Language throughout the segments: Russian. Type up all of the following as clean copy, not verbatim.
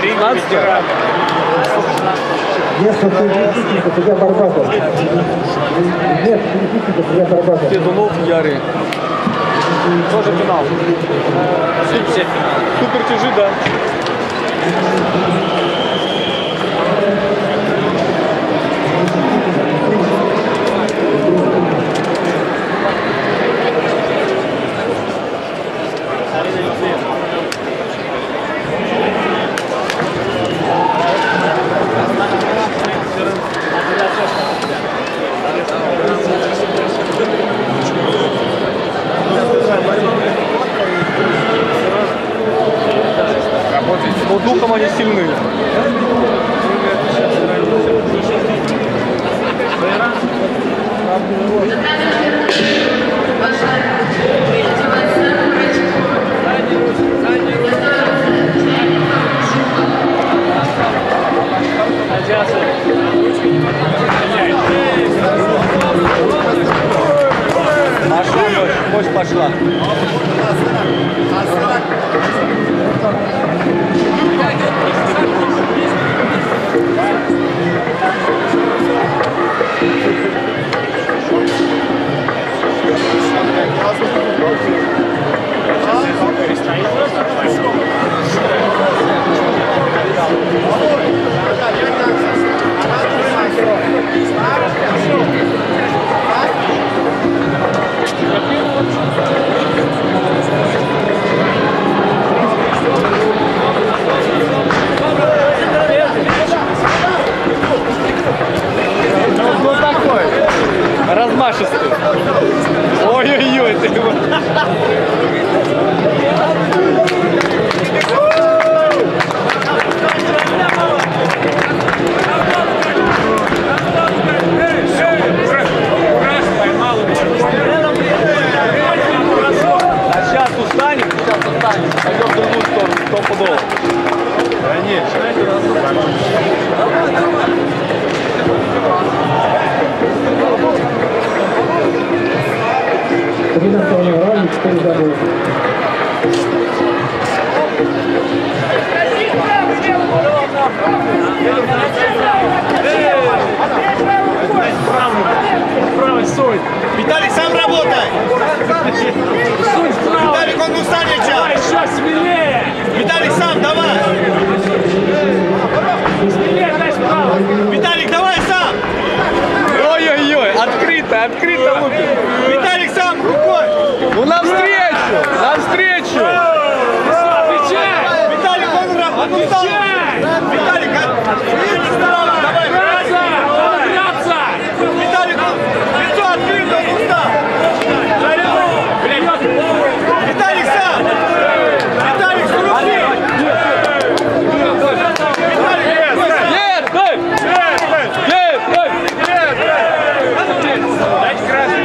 ветераны. Место переписчиков, судья Барбатов. Место переписчиков, судья Барбатов. Тедунов, Ярый. Тоже финал. Супер тяжи, да. Но духом они сильны. Пошла, мощь пошла. Размашистый. Ой-ой-ой, ты его. А сейчас устанем, пойдем в другую сторону, 100 пудов. Конечно. Виталик, сам работай! Виталик, он устанет сейчас! Еще смелее! Виталик, сам, давай! Смелее, дай справа! Виталик, давай сам! Ой-ой-ой, открыто, открыто лупит. Виталик, сам, рукой! Ну навстречу, навстречу! Отвечай! Виталик, он устал! Виталик, давай! Драться! Виталик, лицо открыто, он устал! Виталик, сам! Виталик, с руки! Нет, дай! Нет, дай! Дайте красный!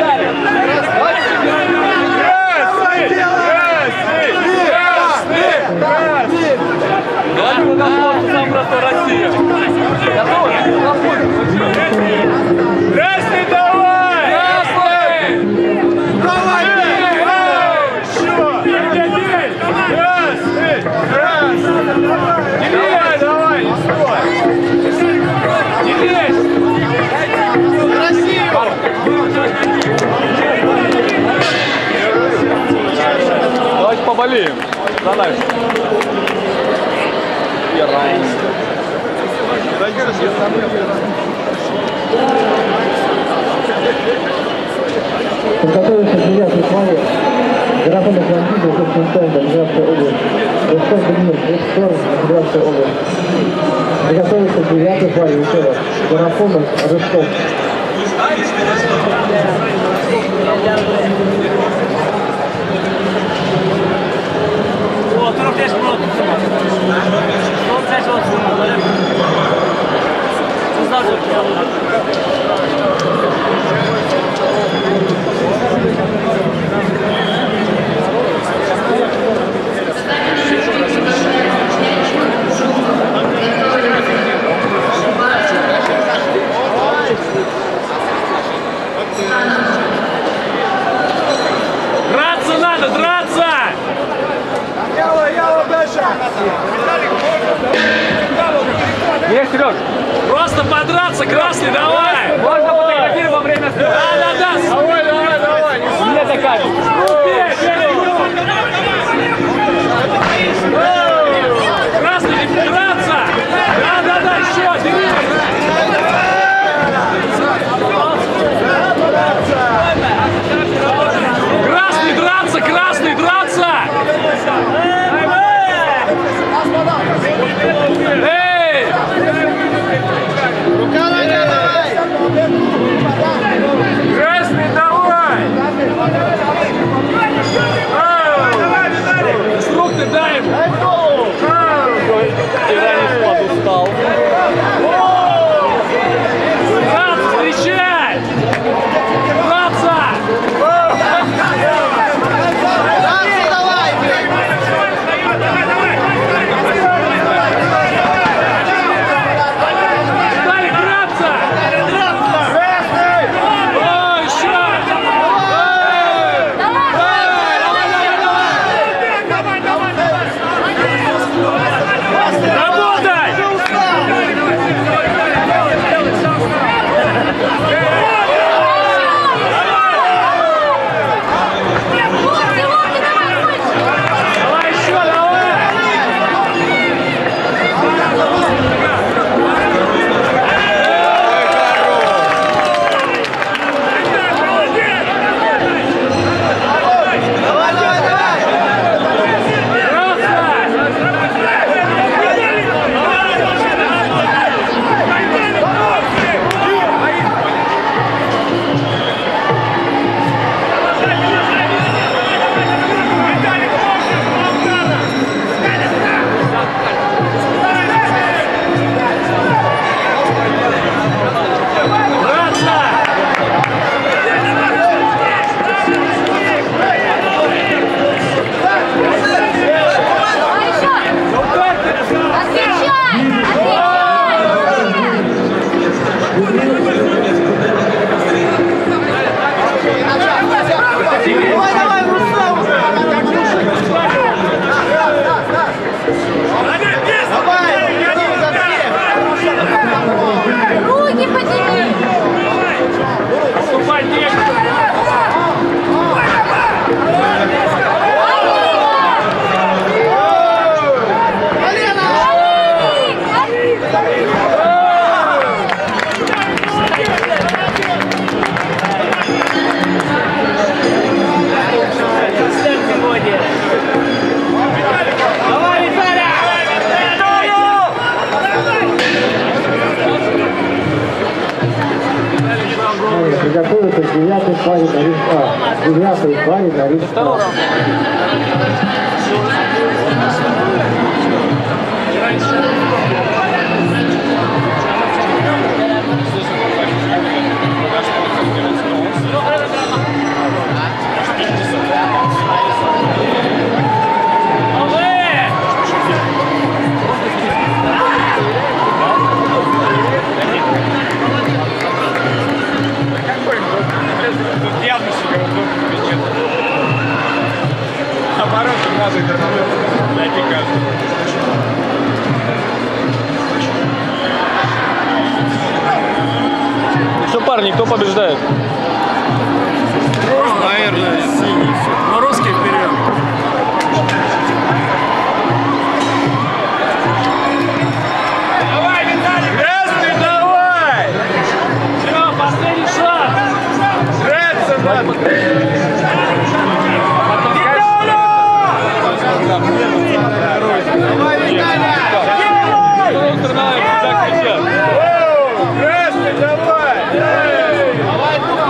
Давайте вы нам сам просто Россия. Готовы? Красный, давай! Красный! Давай! Давай, давай! Не лезь! Давайте поболеем за нас. Подготовился к 9-й финале. Графон Атлантида, Константин, Ленинградская область. Ростов Демир, Ростов, Ленинградская область. Подготовился к 9-й финале, еще раз. Графон Ростов. О, 45 минут. 45 минут. Драться надо, драться! Яла, дальше! Серег. Просто подраться, красный, давай. Можно фотографировать во время съемки. Да. Давай. Мне докажешь. Красный, не драться. Да, еще, Красный, драться! Эй! Красный, давай! Инструкты дай ему! Иранец подустал. Драться, встречай! Драться! Приготовиться к 9-й паре на риск А. 9-й паре на риск А. Что, парни, кто побеждает? Наверное, синий. Но русский вперед. Давай, Виталий! Красный, давай! Все, последний шаг. Красный, давай, Виталя! Красный, давай! Давай,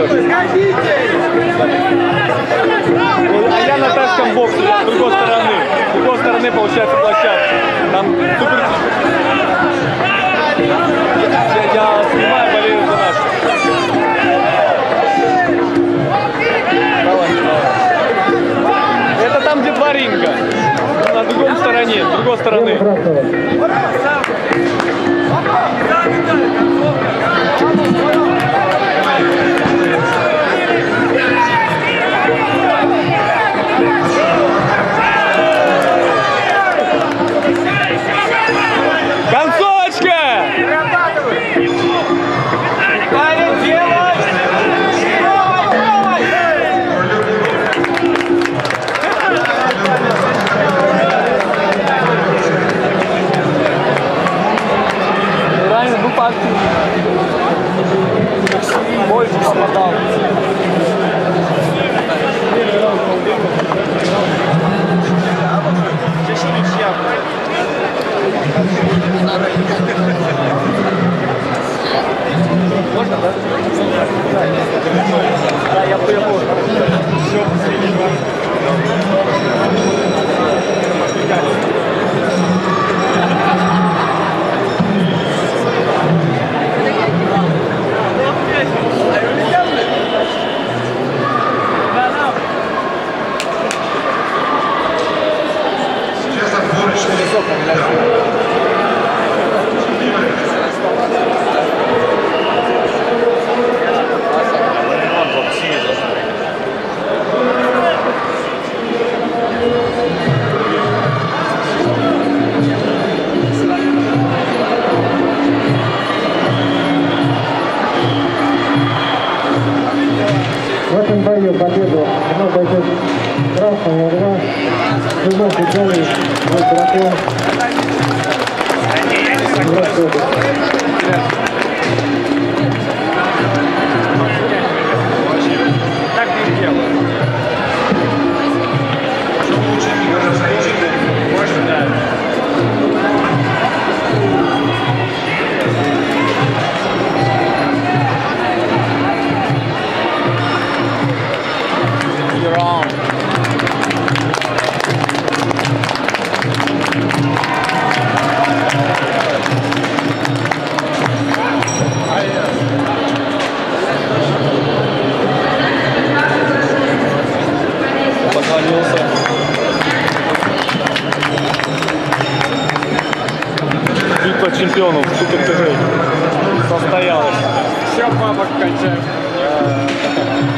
А я на тайском боксе, с другой стороны. С другой стороны получается площадка. Там супер. Я снимаю, болею за нашу. Давай. Это там, где два ринга. На другой стороне, с другой стороны. Больше попадал. Можно, да? Да, я понял. В этом бою победу одно бойцов красного угла, другой белый, вот дракон. Так не делаю. Можно, да. Поклонился. Битва чемпионов Супер ТЖ состоялась. Все, бабок кончаем.